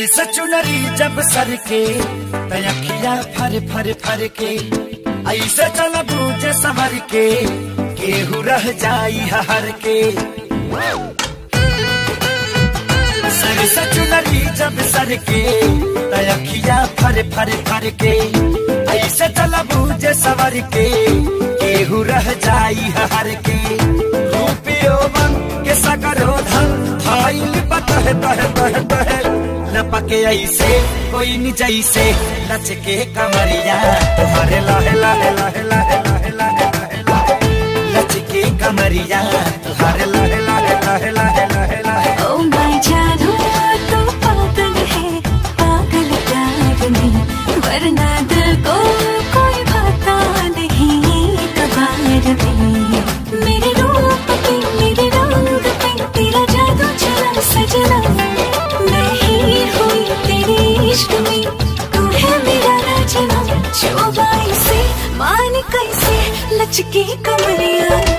सर से चुनरी जब सर के तयखिया फर फर फर के ऐसे चल बूझे संवर के केहू रह जाई हर के। सर से चुनरी जब सर के तयखिया फर फर फर के ऐसे चल बूझे संवर के केहू रह जाई हर के। रूपियो बन के सकरो धन थाइल बतह तह तह तह लपके ऐसे कोई नि जैसे लचके कमरिया तुम्हारे लाहे लाहे लाहे लाहे लाहे लाहे लाहे लाहे लचके कमरिया तुम्हारे लाहे लाहे लाहे लाहे लाहे लाहे। ओ माय जादू तो पागल है पागल प्यार में, वरना दिल को कोई भाता नहीं कबार में। मेरे रूप पे मेरे रंग पे तेरा जादू चला सजना, मैं ही हुई तेरे इश्क में, तू है मेरा राजना। जो बाई से मान कैसे लचके कमरिया